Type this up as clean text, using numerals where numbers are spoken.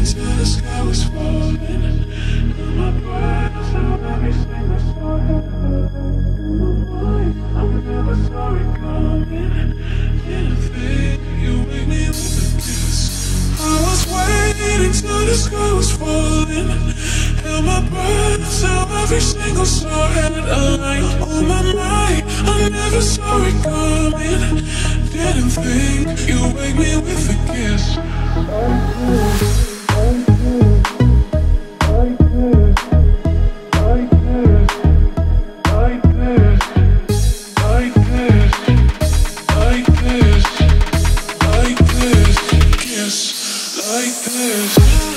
till the sky was falling. And my breath held everything I saw. In my mind, I never saw it coming. Didn't think you wake me with a kiss. I was waiting till the sky was falling. Held my breath till every single star had a line. On my mind, I never saw it coming. Didn't think you wake me with a kiss. Like this.